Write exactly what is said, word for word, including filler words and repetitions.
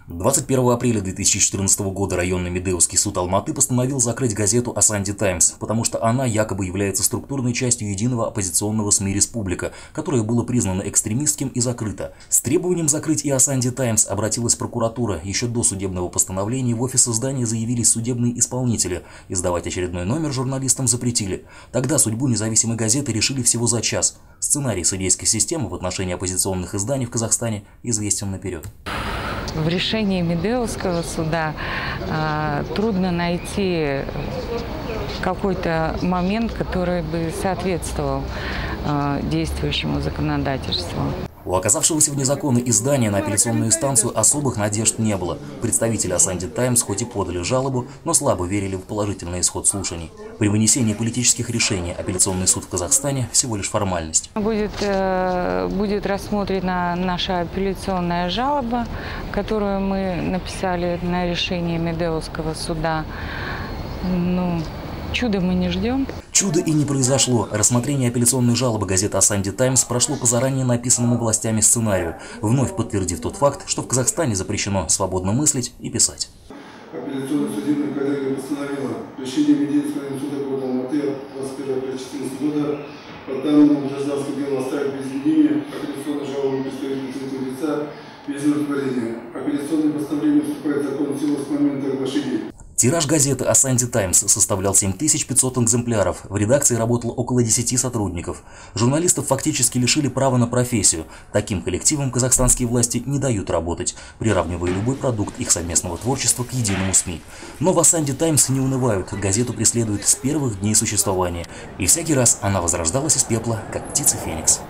двадцать первого апреля две тысячи четырнадцатого года районный Медеевский суд Алматы постановил закрыть газету «Асанди Таймс», потому что она якобы является структурной частью единого оппозиционного СМИ «Республика», которое было признано экстремистским и закрыто. С требованием закрыть и «Асанди Таймс» обратилась прокуратура. Еще до судебного постановления в офис издания заявились судебные исполнители. Издавать очередной номер журналистам запретили. Тогда судьбу независимой газеты решили всего за час. Сценарий судейской системы в отношении оппозиционных изданий в Казахстане известен наперед. В решении Медеевского суда э, трудно найти какой-то момент, который бы соответствовал э, действующему законодательству. У оказавшегося вне закона издания на апелляционную инстанцию особых надежд не было. Представители «Асанди Таймс» хоть и подали жалобу, но слабо верили в положительный исход слушаний. При вынесении политических решений апелляционный суд в Казахстане всего лишь формальность. Будет, э, будет рассмотрена наша апелляционная жалоба, которую мы написали на решение Медеевского суда. Ну, чуда мы не ждем. Чудо и не произошло. Рассмотрение апелляционной жалобы газеты «Асанди Таймс» прошло по заранее написанному властями сценарию, вновь подтвердив тот факт, что в Казахстане запрещено свободно мыслить и писать. Апелляционная судебная коллегия постановила решение Медеевского суда города Алматы от двадцать первого апреля две тысячи четырнадцатого года по данному гражданскому делу оставить без изменения апелляционную жалобу представителя третьего лица без удовлетворения. Апелляционное постановление вступает в законную силу с момента оглашения. Тираж газеты «Асанди Таймс» составлял семь тысяч пятьсот экземпляров. В редакции работало около десяти сотрудников. Журналистов фактически лишили права на профессию. Таким коллективам казахстанские власти не дают работать, приравнивая любой продукт их совместного творчества к единому СМИ. Но в «Асанди Таймс» не унывают. Газету преследуют с первых дней существования. И всякий раз она возрождалась из пепла, как птица Феникс.